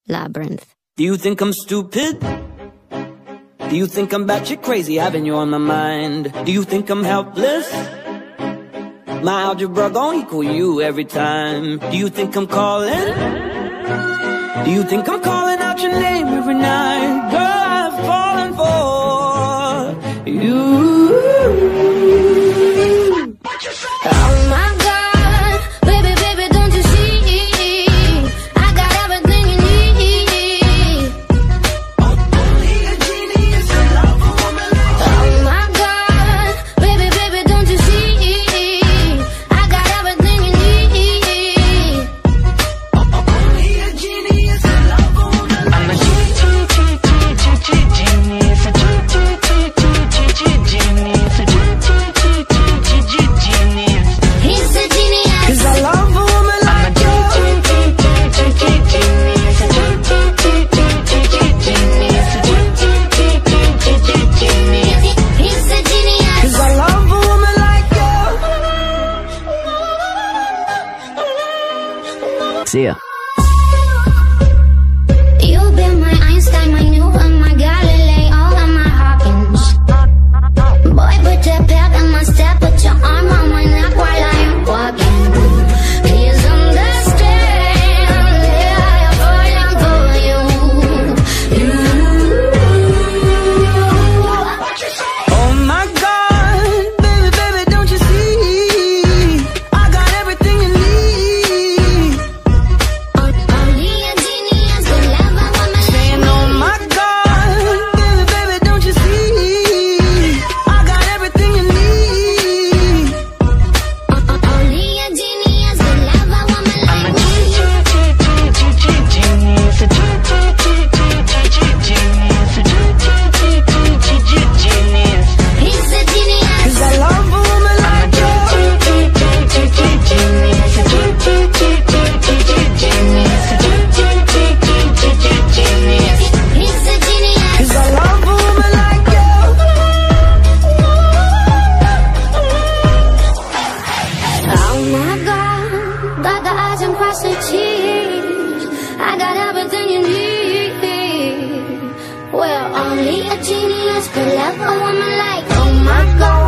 Labyrinth. Do you think I'm stupid? Do you think I'm batshit crazy, having you on my mind? Do you think I'm helpless? My algebra gon' equal you every time. Do you think I'm calling? Do you think I'm calling out your name every night? Girl, I've fallen for you. Oh my God, baby, baby, don't you see? I got everything you need. Only a genius can love a woman like you. Oh my God, baby, baby, don't you see? I got everything you need. Only a genius can love a woman like I'm a genius, a genius, a genius. He's a genius. 'cause I love a woman like you. He's a genius. 'Cause I love a woman like you. See ya. You've been my Einstein, my Newton, my Galileo, and my Hawkins. Boy, put your pep in my step, put your arm on my neck while I'm walking. Please understand, yeah, I'm falling for you. Oh my God, baby, baby, don't you see? I got everything you need. Only a genius could love a woman like And me. oh my God, baby, baby, don't you see? I got everything you need. Only a genius could love a woman I'm a like me. genius. He's a genius. 'Cause I love a woman like you. He's a genius. 'Cause I love a woman like you. Oh my God, got the eyes and cross the T's. I got everything you need. Well, only a genius could love a woman like. Oh my God.